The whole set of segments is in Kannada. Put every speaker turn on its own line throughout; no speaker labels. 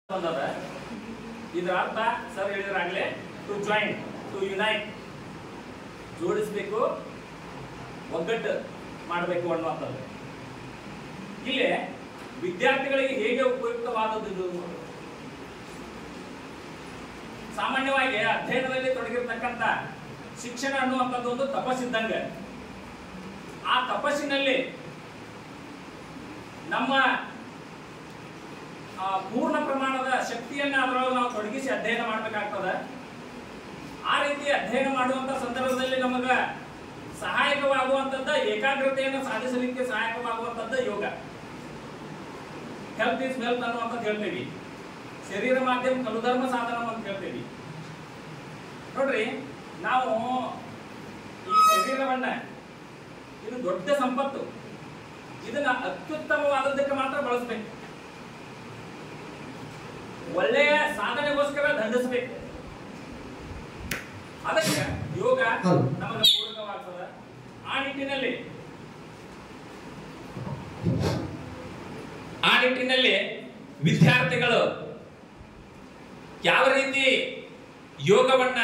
ಬಂದದ. ಇದರ ಅರ್ಥ ಸರ್ ಹೇಳಿದ್ರಾಗಲೇ ಟು ಜಾಯಿನ್, ಟು ಯುನೈಟ್, ಜೋಡಿಸಬೇಕು, ಒಗ್ಗಟ್ಟು ಮಾಡಬೇಕು ಅನ್ನುವಂಥದ್ದು. ಇಲ್ಲಿ ವಿದ್ಯಾರ್ಥಿಗಳಿಗೆ ಹೇಗೆ ಉಪಯುಕ್ತವಾದದ್ದು ಇದು? ಸಾಮಾನ್ಯವಾಗಿ ಅಧ್ಯಯನದಲ್ಲಿ ತೊಡಗಿರ್ತಕ್ಕಂಥ ಶಿಕ್ಷಣ ಅನ್ನುವಂಥದ್ದು ಒಂದು ತಪಸ್ಸಿದ್ದಂಗೆ. ಆ ತಪಸ್ಸಿನಲ್ಲಿ ನಮ್ಮ ಪೂರ್ಣ ಪ್ರಮಾಣದ ಶಕ್ತಿಯನ್ನ ಅದರೊಳಗೆ ನಾವು ತೊಡಗಿಸಿ ಅಧ್ಯಯನ ಮಾಡಬೇಕಾಗ್ತದೆ. ಆ ರೀತಿ ಅಧ್ಯಯನ ಮಾಡುವಂತ ಸಂದರ್ಭದಲ್ಲಿ ನಮಗ ಸಹಾಯಕವಾಗುವಂತದ್ದ, ಏಕಾಗ್ರತೆಯನ್ನು ಸಾಧಿಸಲಿಕ್ಕೆ ಸಹಾಯಕವಾಗುವಂತದ್ದ ಯೋಗ. ಹೆಲ್ತ್ ಇಸ್ ವೆಲ್ತ್ ಅನ್ನುವಂಥದ್ದು ಹೇಳ್ತೇವಿ. ಶರೀರ ಮಾಧ್ಯಮ ಕಲುಧರ್ಮ ಸಾಧನ ಅಂತ ಹೇಳ್ತೇವಿ. ನೋಡ್ರಿ, ನಾವು ಈ ಶರೀರವನ್ನ, ಇದು ದೊಡ್ಡ ಸಂಪತ್ತು, ಇದನ್ನ ಅತ್ಯುತ್ತಮವಾದದ್ದಕ್ಕೆ ಮಾತ್ರ ಬಳಸಬೇಕು. ಒಳ್ಳೆಯ ಸಾಧನೆಗೋಸ್ಕರ ದಂಡಿಸಬೇಕು. ಅದಕ್ಕೆ ಯೋಗ ನಮಗೆ ಪೂರಕವಾಗ್ತದೆ. ಆ ನಿಟ್ಟಿನಲ್ಲಿ ವಿದ್ಯಾರ್ಥಿಗಳು ಯಾವ ರೀತಿ ಯೋಗವನ್ನ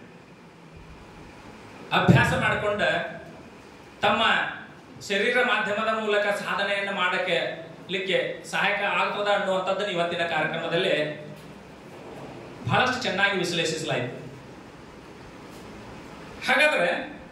ಅಭ್ಯಾಸ ಮಾಡಿಕೊಂಡ ತಮ್ಮ ಶರೀರ ಮಾಧ್ಯಮದ ಮೂಲಕ ಸಾಧನೆಯನ್ನು ಮಾಡಕ್ಕೆ ಸಹಾಯಕ ಆಗ್ತದ ಅನ್ನುವಂಥದ್ದನ್ನು ಇವತ್ತಿನ ಕಾರ್ಯಕ್ರಮದಲ್ಲಿ ಬಹಳಷ್ಟು ಚೆನ್ನಾಗಿ ವಿಶ್ಲೇಷಿಸಲಾಯಿತು. ಹಾಗಾದ್ರೆ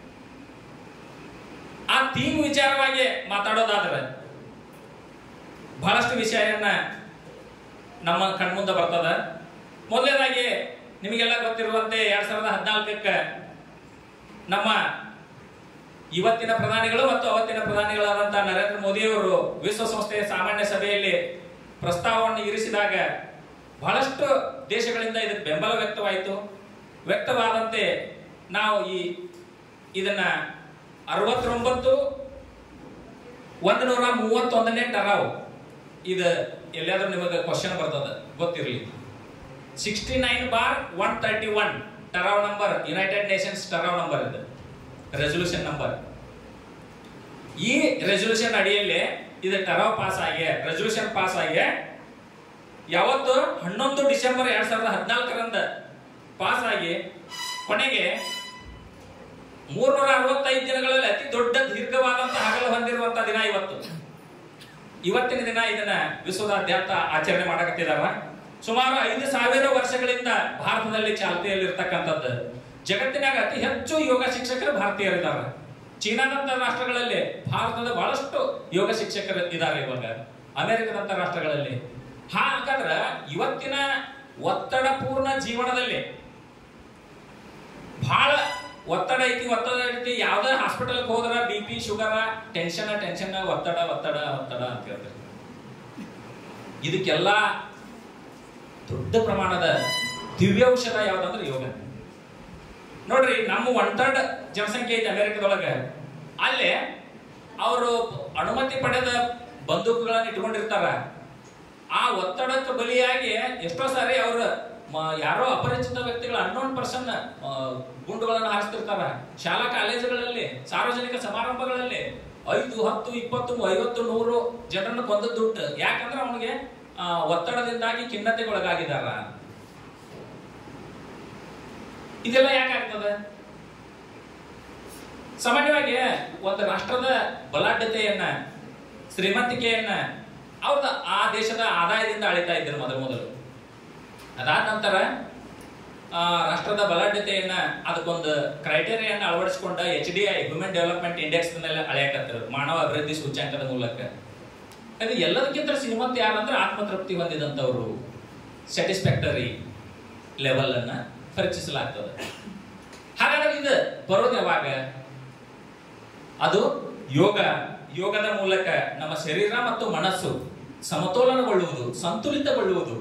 ಆ ಥೀಮ್ ವಿಚಾರವಾಗಿ ಮಾತಾಡೋದಾದ್ರೆ ಬಹಳಷ್ಟು ವಿಷಯನ್ನ ನಮ್ಮ ಕಣ್ಮುಂದೆ ಬರ್ತದ. ಮೊದಲನೇದಾಗಿ ನಿಮಗೆಲ್ಲ ಗೊತ್ತಿರುವಂತೆ 2014ಕ್ಕೆ ನಮ್ಮ ಇವತ್ತಿನ ಪ್ರಧಾನಿಗಳು ಮತ್ತು ಅವತ್ತಿನ ಪ್ರಧಾನಿಗಳಾದಂತಹ ನರೇಂದ್ರ ಮೋದಿಯವರು ವಿಶ್ವಸಂಸ್ಥೆಯ ಸಾಮಾನ್ಯ ಸಭೆಯಲ್ಲಿ ಪ್ರಸ್ತಾವವನ್ನು ಇರಿಸಿದಾಗ ಬಹಳಷ್ಟು ದೇಶಗಳಿಂದ ಇದಕ್ಕೆ ಬೆಂಬಲ ವ್ಯಕ್ತವಾಯಿತು. ವ್ಯಕ್ತವಾದಂತೆ ನಾವು ಇದನ್ನ 69-131ನೇ ಟರಾವ್, ಇದು ಎಲ್ಲಾದ್ರೂ ನಿಮಗೆ ಕ್ವಶನ್ ಬರ್ತದ ಗೊತ್ತಿರಲಿ. 69/131 ಟರಾವ್ ನಂಬರ್, ಯುನೈಟೆಡ್ ನೇಷನ್ಸ್ ಟರಾವ್ ನಂಬರ್, ಇದು ರೆಸೊಲ್ಯೂಷನ್ ನಂಬರ್. ಈ ರೆಸೊಲ್ಯೂಷನ್ ಅಡಿಯಲ್ಲಿ ಇದು ಟರಾವ್ ಪಾಸ್ ಆಗಿ, ರೆಸೊಲ್ಯೂಷನ್ ಪಾಸ್ ಆಗಿ ಯಾವತ್ತು 11 ಡಿಸೆಂಬರ್ 2014 ಪಾಸ್ ಆಗಿ ಕೊನೆಗೆ 365 ದಿನಗಳಲ್ಲಿ ಅತಿ ದೊಡ್ಡ ದೀರ್ಘವಾದಂತಹ ಹಗಲು ಹೊಂದಿರುವಂತಹ ದಿನ ಇವತ್ತಿನ ದಿನ. ಇದನ್ನ ವಿಶ್ವದಾದ್ಯಂತ ಆಚರಣೆ ಮಾಡಕತ್ತಿದಾರ. ಸುಮಾರು 5,000 ವರ್ಷಗಳಿಂದ ಭಾರತದಲ್ಲಿ ಚಾಲ್ತಿಯಲ್ಲಿರ್ತಕ್ಕಂಥದ್ದು. ಜಗತ್ತಿನಾಗ ಅತಿ ಹೆಚ್ಚು ಯೋಗ ಶಿಕ್ಷಕರು ಭಾರತೀಯರಿದ್ದಾರೆ. ಚೀನಾದಂತ ರಾಷ್ಟ್ರಗಳಲ್ಲಿ ಭಾರತದ ಬಹಳಷ್ಟು ಯೋಗ ಶಿಕ್ಷಕರು ಇದ್ದಾರೆ. ಇವಾಗ ಅಮೆರಿಕದಂತ ರಾಷ್ಟ್ರಗಳಲ್ಲಿ. ಹಾಗಾದ್ರೆ ಇವತ್ತಿನ ಒತ್ತಡ ಪೂರ್ಣ ಜೀವನದಲ್ಲಿ ಬಹಳ ಒತ್ತಡ ಐತಿ. ಯಾವ್ದೇ ಹಾಸ್ಪಿಟಲ್ ಹೋದ್ರ BP, ಶುಗರ್, ಟೆನ್ಷನ್, ಒತ್ತಡ ಅಂತ ಹೇಳ್ತಾರೆ. ಇದಕ್ಕೆಲ್ಲ ದೊಡ್ಡ ಪ್ರಮಾಣದ ದಿವ್ಯೌಷಧ ಯಾವ್ದಂದ್ರೆ ಯೋಗ. ನೋಡ್ರಿ, ನಮ್ಮ 1/3 ಜನಸಂಖ್ಯೆ ಐತಿ ಅಮೆರಿಕದೊಳಗೆ. ಅಲ್ಲೇ ಅವರು ಅನುಮತಿ ಪಡೆದ ಬಂದೂಕುಗಳನ್ನು ಇಟ್ಕೊಂಡಿರ್ತಾರ. ಆ ಒತ್ತಡಕ್ಕೆ ಬಲಿಯಾಗಿ ಎಷ್ಟೋ ಸಾರಿ ಅವರು ಯಾರೋ ಅಪರಿಚಿತ ವ್ಯಕ್ತಿಗಳ ಅನ್ನೋನ್ ಪರ್ಸನ್ ಗುಂಡುಗಳನ್ನು ಹಾರಿಸ್ತಿರ್ತಾರ. ಶಾಲಾ ಕಾಲೇಜುಗಳಲ್ಲಿ, ಸಾರ್ವಜನಿಕ ಸಮಾರಂಭಗಳಲ್ಲಿ 5, 10, 20, 50, 100 ಜನರನ್ನು ಕೊಂದದ್ದುಂಟು. ಯಾಕಂದ್ರೆ ಅವನಿಗೆ ಒತ್ತಡದಿಂದಾಗಿ ಖಿನ್ನತೆಗೊಳಗಾಗಿದ್ದಾರ. ಇದೆಲ್ಲ ಯಾಕಾಗ್ತದೆ? ಸಾಮಾನ್ಯವಾಗಿ ಒಂದು ರಾಷ್ಟ್ರದ ಬಲಾಢ್ಯತೆಯನ್ನ, ಶ್ರೀಮಂತಿಕೆಯನ್ನ ಅವ್ರದ ಆ ದೇಶದ ಆದಾಯದಿಂದ ಅಳಿತಾ ಇದ್ರು ಮೊದಲು. ಅದಾದ ನಂತರ ರಾಷ್ಟ್ರದ ಬಲಾಢ್ಯತೆಯನ್ನ ಅದಕ್ಕೊಂದು ಕ್ರೈಟೇರಿಯನ್ನ ಅಳವಡಿಸಿಕೊಂಡ HDI, ಹ್ಯೂಮನ್ ಡೆವಲಪ್ಮೆಂಟ್ ಇಂಡೆಕ್ಸ್ ಮೇಲೆ ಅಳೆಯಕತ್ತಿರು, ಮಾನವ ಅಭಿವೃದ್ಧಿ ಸೂಚ್ಯಂಕದ ಮೂಲಕ. ಅದು ಎಲ್ಲದಕ್ಕಿಂತ ಶ್ರೀಮಂತ ಯಾರಂದ್ರೆ ಆತ್ಮತೃಪ್ತಿ ಹೊಂದಿದಂತವರು, ಸ್ಯಾಟಿಸ್ಫ್ಯಾಕ್ಟರಿ ಲೆವೆಲ್ ಅನ್ನ ಪರೀಕ್ಷಿಸಲಾಗ್ತದೆ. ಹಾಗಾದ್ರೆ ಇದು ಬರೋದು ಯಾವಾಗ? ಅದು ಯೋಗದ ಮೂಲಕ ನಮ್ಮ ಶರೀರ ಮತ್ತು ಮನಸ್ಸು ಸಮತೋಲನಗೊಳ್ಳುವುದು, ಸಂತುಲಿತಗೊಳ್ಳುವುದು.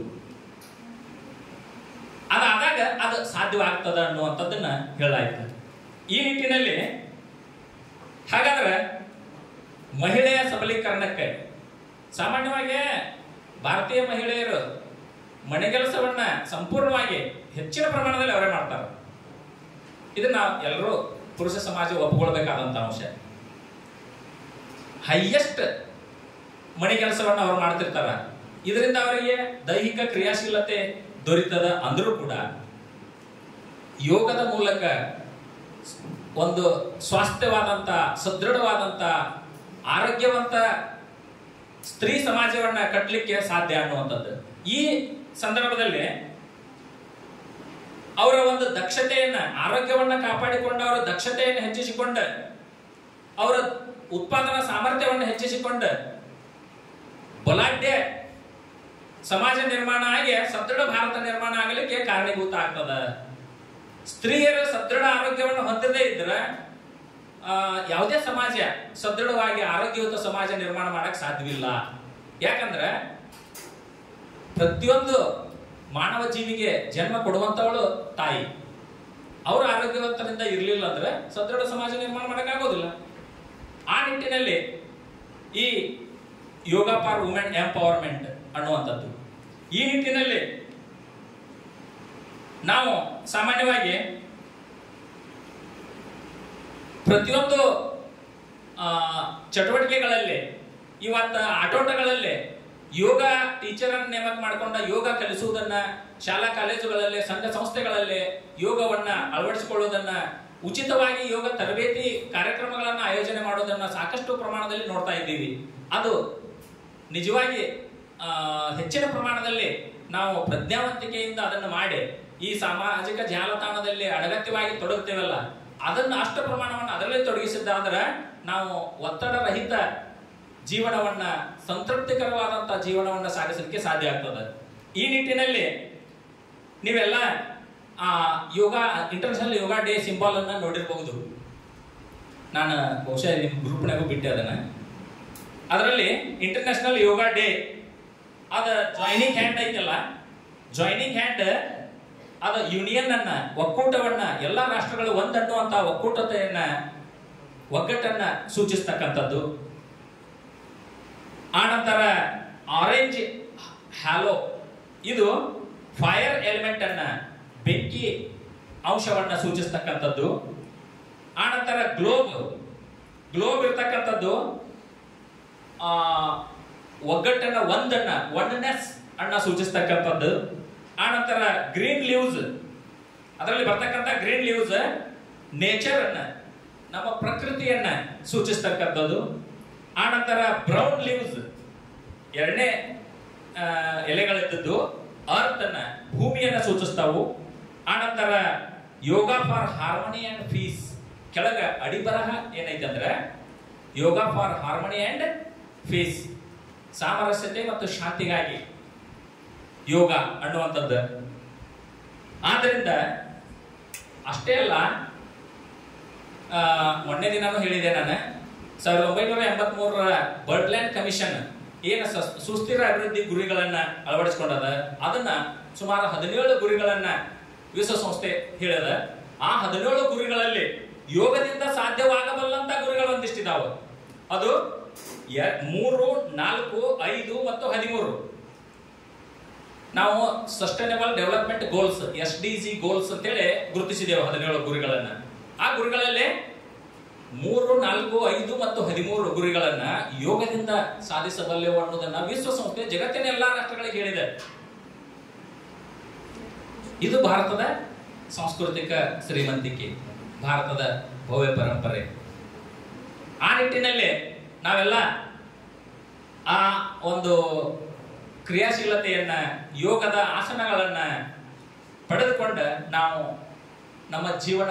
ಅದಾದಾಗ ಅದು ಸಾಧ್ಯವಾಗ್ತದ ಅನ್ನುವಂಥದ್ದನ್ನ ಹೇಳಾಯ್ತು. ಈ ನಿಟ್ಟಿನಲ್ಲಿ ಹಾಗಾದ್ರೆ ಮಹಿಳೆಯ ಸಬಲೀಕರಣಕ್ಕೆ ಸಾಮಾನ್ಯವಾಗಿ ಭಾರತೀಯ ಮಹಿಳೆಯರು ಮನೆಗೆಲಸವನ್ನ ಸಂಪೂರ್ಣವಾಗಿ ಹೆಚ್ಚಿನ ಪ್ರಮಾಣದಲ್ಲಿ ಅವರೇ ಮಾಡ್ತಾರೆ. ಇದನ್ನ ಎಲ್ಲರೂ ಪುರುಷ ಸಮಾಜ ಒಪ್ಪಿಕೊಳ್ಬೇಕಾದಂತ ಅಂಶ. ಹೈಯೆಸ್ಟ್ ಮನೆ ಕೆಲಸವನ್ನ ಅವ್ರು ಮಾಡ್ತಿರ್ತಾರ. ಇದರಿಂದ ಅವರಿಗೆ ದೈಹಿಕ ಕ್ರಿಯಾಶೀಲತೆ ದೊರೀತದ ಅಂದ್ರೂ ಕೂಡ ಯೋಗದ ಮೂಲಕ ಒಂದು ಸ್ವಾಸ್ಥ್ಯವಾದಂತ, ಸದೃಢವಾದಂತ, ಆರೋಗ್ಯವಂತ ಸ್ತ್ರೀ ಸಮಾಜವನ್ನ ಕಟ್ಟಲಿಕ್ಕೆ ಸಾಧ್ಯ ಅನ್ನುವಂಥದ್ದು. ಈ ಸಂದರ್ಭದಲ್ಲಿ ಅವರ ಒಂದು ದಕ್ಷತೆಯನ್ನ, ಆರೋಗ್ಯವನ್ನ ಕಾಪಾಡಿಕೊಂಡು ಅವರ ದಕ್ಷತೆಯನ್ನು ಹೆಚ್ಚಿಸಿಕೊಂಡು ಅವರ ಉತ್ಪಾದನಾ ಸಾಮರ್ಥ್ಯವನ್ನು ಹೆಚ್ಚಿಸಿಕೊಂಡು ಬಲಾಢ್ಯ ಸಮಾಜ ನಿರ್ಮಾಣ ಆಗಿ ಸದೃಢ ಭಾರತ ನಿರ್ಮಾಣ ಆಗಲಿಕ್ಕೆ ಕಾರಣೀಭೂತ ಆಗ್ತದ. ಸ್ತ್ರೀಯರು ಸದೃಢ ಆರೋಗ್ಯವನ್ನು ಹೊಂದದೇ ಇದ್ರೆ ಯಾವುದೇ ಸಮಾಜ ಸದೃಢವಾಗಿ ಆರೋಗ್ಯಯುತ ಸಮಾಜ ನಿರ್ಮಾಣ ಮಾಡಕ್ ಸಾಧ್ಯವಿಲ್ಲ. ಯಾಕಂದ್ರೆ ಪ್ರತಿಯೊಂದು ಮಾನವ ಜೀವಿಗೆ ಜನ್ಮ ಕೊಡುವಂತವಳು ತಾಯಿ. ಅವರು ಆರೋಗ್ಯವಂತರಿಂದ ಇರಲಿಲ್ಲ ಅಂದ್ರೆ ಸದೃಢ ಸಮಾಜ ನಿರ್ಮಾಣ ಮಾಡಕ್ ಆಗೋದಿಲ್ಲ. ಆ ನಿಟ್ಟಿನಲ್ಲಿ ಈ ಯೋಗ ಫಾರ್ ವುಮೆನ್ ಎಂಪವರ್ಮೆಂಟ್ ಅನ್ನುವಂಥದ್ದು, ಈ ನಿಟ್ಟಿನಲ್ಲಿ ನಾವು ಸಾಮಾನ್ಯವಾಗಿ ಪ್ರತಿಯೊಂದು ಚಟುವಟಿಕೆಗಳಲ್ಲಿ, ಇವತ್ತು ಆಟೋಟಗಳಲ್ಲಿ ಯೋಗ ಟೀಚರ್ ಅನ್ನು ನೇಮಕ ಮಾಡಿಕೊಂಡ ಯೋಗ ಕಲಿಸುವುದನ್ನ, ಶಾಲಾ ಕಾಲೇಜುಗಳಲ್ಲಿ, ಸಂಘ ಸಂಸ್ಥೆಗಳಲ್ಲಿ ಯೋಗವನ್ನ ಅಳವಡಿಸಿಕೊಳ್ಳುವುದನ್ನ, ಉಚಿತವಾಗಿ ಯೋಗ ತರಬೇತಿ ಕಾರ್ಯಕ್ರಮಗಳನ್ನು ಆಯೋಜನೆ ಮಾಡುವುದನ್ನ ಸಾಕಷ್ಟು ಪ್ರಮಾಣದಲ್ಲಿ ನೋಡ್ತಾ ಇದ್ದೀವಿ. ಅದು ನಿಜವಾಗಿ ಹೆಚ್ಚಿನ ಪ್ರಮಾಣದಲ್ಲಿ ನಾವು ಪ್ರಜ್ಞಾವಂತಿಕೆಯಿಂದ ಅದನ್ನು ಮಾಡಿ ಈ ಸಾಮಾಜಿಕ ಜಾಲತಾಣದಲ್ಲಿ ಅನಗತ್ಯವಾಗಿ ತೊಡಗುತ್ತೇವಲ್ಲ, ಅದನ್ನು ಅಷ್ಟು ಪ್ರಮಾಣವನ್ನು ಅದರಲ್ಲೇ ತೊಡಗಿಸಿದ್ದಾದ್ರೆ ನಾವು ಒತ್ತಡ ರಹಿತ ಜೀವನವನ್ನ, ಸಂತೃಪ್ತಿಕರವಾದಂತಹ ಜೀವನವನ್ನ ಸಾಗಿಸಲಿಕ್ಕೆ ಸಾಧ್ಯ ಆಗ್ತದೆ. ಈ ನಿಟ್ಟಿನಲ್ಲಿ ನೀವೆಲ್ಲ ಯೋಗ ಇಂಟರ್ನ್ಯಾಷನಲ್ ಯೋಗ ಡೇ ಸಿಂಬಲ್ ಅನ್ನ ನೋಡಿರಬಹುದು. ನಾನು ಬಹುಶಃ ನಿಮ್ಮ ಗ್ರೂಪ್ನಾಗೂ ಬಿಟ್ಟೆ ಅದನ್ನ. ಅದರಲ್ಲಿ ಇಂಟರ್ನ್ಯಾಷನಲ್ ಯೋಗ ಡೇ ಅದ ಜಾಯ್ನಿಂಗ್ ಹ್ಯಾಂಡ್ ಐತಲ್ಲ, ಜಾಯ್ನಿಂಗ್ ಹ್ಯಾಂಡ್ ಅದ ಯೂನಿಯನ್ ಅನ್ನ, ಒಕ್ಕೂಟವನ್ನ, ಎಲ್ಲಾ ರಾಷ್ಟ್ರಗಳು ಒಂದನ್ನುವಂತ ಒಕ್ಕೂಟತೆಯನ್ನ, ಒಗ್ಗಟ್ಟನ್ನ ಸೂಚಿಸ್ತಕ್ಕಂಥದ್ದು. ಆನಂತರ ಆರೆಂಜ್ ಹ್ಯಾಲೋ, ಇದು ಫೈರ್ ಎಲಿಮೆಂಟ್ ಅನ್ನ, ಬೆಂಕಿ ಅಂಶವನ್ನ ಸೂಚಿಸ್ತಕ್ಕಂಥದ್ದು. ಆನಂತರ ಗ್ಲೋಬ್, ಗ್ಲೋಬ್ ಇರ್ತಕ್ಕಂಥದ್ದು ಒಗ್ಗಟ್ಟನ್ನ, ಒನ್ನೆಸ್ ಅನ್ನ ಸೂಚಿಸ್ತಕ್ಕಂಥದ್ದು. ಆನಂತರ ಗ್ರೀನ್ ಲೀವ್ಸ್, ಅದರಲ್ಲಿ ಬರ್ತಕ್ಕಂಥ ಗ್ರೀನ್ ಲೀವ್ಸ್ ನೇಚರ್ ಅನ್ನ, ನಮ್ಮ ಪ್ರಕೃತಿಯನ್ನ ಸೂಚಿಸ್ತಕ್ಕಂಥದ್ದು. ಆನಂತರ ಬ್ರೌನ್ ಲೀವ್ಸ್, ಎರಡನೇ ಎಲೆಗಳಿದ್ದದ್ದು ಅರ್ತ್ ಅನ್ನ, ಭೂಮಿಯನ್ನ ಸೂಚಿಸ್ತಾವು. ಆನಂತರ yoga for harmony and peace, ಕೆಳಗ ಅಡಿಬರಹ ಏನೈತೆ ಅಂದ್ರೆ yoga for harmony and peace, ಸಾಮರಸ್ಯತೆ ಮತ್ತು ಶಾಂತಿಗಾಗಿ ಯೋಗ ಅನ್ನುವಂಥದ್ದು. ಆದ್ದರಿಂದ ಅಷ್ಟೇ ಅಲ್ಲ, ಮೊನ್ನೆ ದಿನಾನು ಹೇಳಿದೆ ನಾನು, 1983ರ ಬರ್ಡ್ಲ್ಯಾಂಡ್ ಕಮಿಷನ್ ಏನು ಸುಸ್ಥಿರ ಅಭಿವೃದ್ಧಿ ಗುರಿಗಳನ್ನ ಅಳವಡಿಸಿಕೊಂಡದ, ಅದನ್ನ ಸುಮಾರು 17 ಗುರಿಗಳನ್ನ ವಿಶ್ವಸಂಸ್ಥೆ ಹೇಳಿದ. ಆ 17 ಗುರಿಗಳಲ್ಲಿ ಯೋಗದಿಂದ ಸಾಧ್ಯವಾಗಬಲ್ಲಂತ ಗುರಿಗಳು ಒಂದಿಷ್ಟಿದಾವೆ. ಅದು 3, 4, 5 ಮತ್ತು 13 ನಾವು sustainable development goals, SDG goals ಅಂತೇಳಿ ಗುರುತಿಸಿದ್ದೇವೆ 17 ಗುರಿಗಳನ್ನ. ಆ ಗುರಿಗಳಲ್ಲಿ 3, 4, 5 ಮತ್ತು 13 ಗುರಿಗಳನ್ನ ಯೋಗದಿಂದ ಸಾಧಿಸಬಲ್ಲೆವು ಅನ್ನೋದನ್ನ ವಿಶ್ವಸಂಸ್ಥೆ ಜಗತ್ತಿನ ಎಲ್ಲಾ ರಾಷ್ಟ್ರಗಳಿಗೆ ಹೇಳಿದೆ. ಇದು ಭಾರತದ ಸಾಂಸ್ಕೃತಿಕ ಶ್ರೀಮಂತಿಕೆ, ಭಾರತದ ಭವ್ಯ ಪರಂಪರೆ. ಆ ನಿಟ್ಟಿನಲ್ಲಿ ನಾವೆಲ್ಲ ಆ ಒಂದು ಕ್ರಿಯಾಶೀಲತೆಯನ್ನ, ಯೋಗದ ಆಸನಗಳನ್ನ ಪಡೆದುಕೊಂಡು ನಾವು ನಮ್ಮ ಜೀವನ